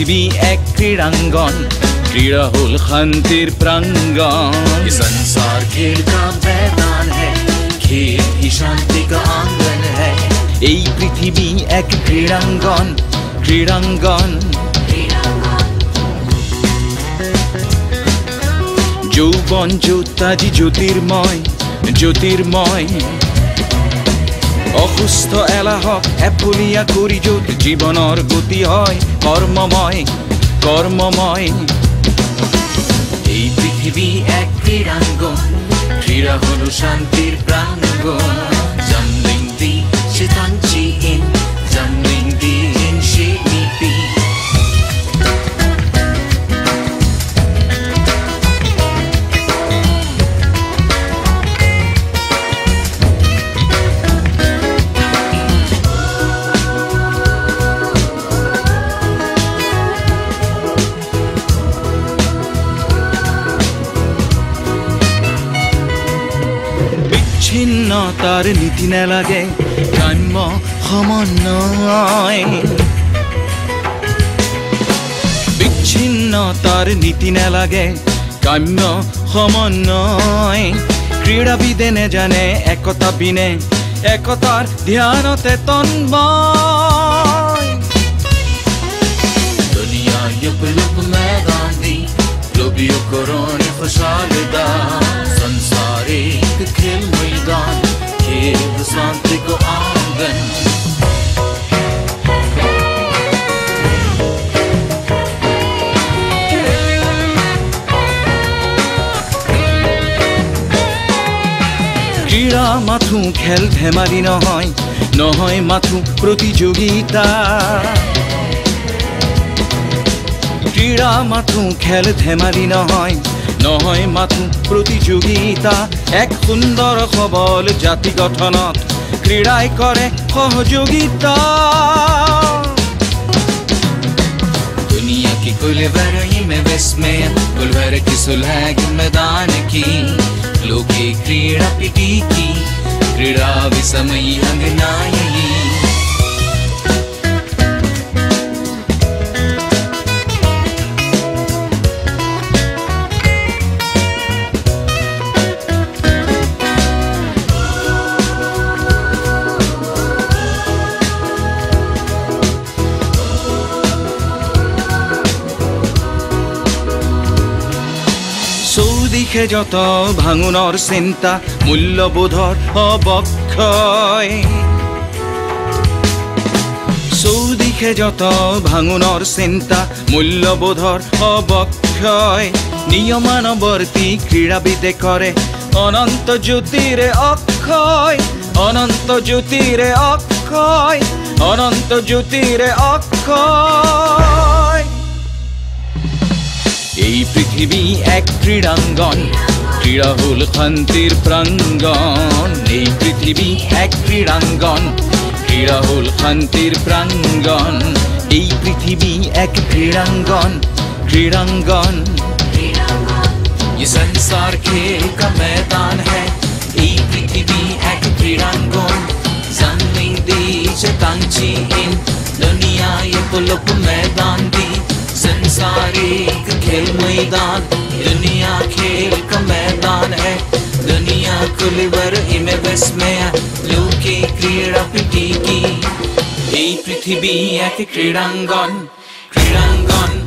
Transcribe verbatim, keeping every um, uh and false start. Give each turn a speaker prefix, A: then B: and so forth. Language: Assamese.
A: পৃথিবী এক ক্রীড়াঙ্গন ক্রীড়া হল শান্তির প্রাঙ্গণ
B: ये संसार खेल का मैदान है खेल ही शांति का आंगन है
A: এই পৃথিবী এক ক্রীড়াঙ্গন ক্রীড়াঙ্গন যৌবন জ্যোতাজি জ্যোতির্ময় জ্যোতির্ময় অসুস্থ এলাহক এফুলিয়া করি য'ত জীৱনৰ গতি হয় কৰ্মময় কৰ্মময়
B: এই পৃথিবী এক ক্রীড়াঙ্গন ক্রীড়া হলো শান্তির প্রাঙ্গণ জামলিং দি শিতাঞ্চি ইন জামলিং দি ইন শিনিপি
A: বিচ্ছিন্নতার নীতি নেলাগে কাম্য সমন্বয় বিচ্ছিন্নতার নীতি নেলাগে কাম্য সমন্বয় ক্রীড়াবিদে নেজানে একতা বিনে একতার ধ্যানতে তন্ময়
B: दुनिया ये पलक मैदान दी लोबियो कोरोन खुशालदा संसार एक खेल मैदान खेल शांति को आंगन
A: ক্রীড়া মাথু খেল ধেমালি নহয় নহয় মাথু প্রতিযোগিতা ক্রীড়া মাথু খেল ধেমালি নহয় নহয় মাথু প্রতিযোগিতা এক সুন্দর সবল জাতি গঠনত ক্রীড়াই করে সহযোগিতা
B: दुनिया की कुल वरई में विस्मय कुल वर की सुलह के मैदान की लोके क्रीड़ा पिटी की क्रीड़ा विसमयी अंगनाई
A: চৌদিশে যত ভাঙুনৰ চিন্তা মূল্যবোধৰ অৱক্ষয় চৌদিশে যত ভাঙুনৰ চিন্তা মূল্যবোধৰ অৱক্ষয় নিয়মানুৱৰ্তী ক্ৰীড়াবিদে কৰে অনন্ত জ্যোতিৰে অক্ষয় অনন্ত জ্যোতিৰে অক্ষয় অনন্ত জ্যোতিৰে অক্ষয় এই পৃথিবী এক ক্রীড়াঙ্গন ক্রীড়া হল শান্তির প্রাঙ্গণ এই পৃথিবী এক ক্রীড়াঙ্গন ক্রীড়া হল শান্তির প্রাঙ্গণ এই পৃথিবী এক ক্রীড়াঙ্গন ক্রীড়াঙ্গন
B: ये संसार खेल का मैदान है এই পৃথিবী এক ক্রীড়াঙ্গন জামলিং দি শিতাঞ্চি ইন दुनिया ये पलक मैदान दी संसार एक खेल मैदान दुनिया खेल का मैदान है दुनिया कुलवर इमे विस्मय लोके क्रीड़ा पिटी की এই পৃথিবী এক ক্রীড়াঙ্গন ক্রীড়াঙ্গন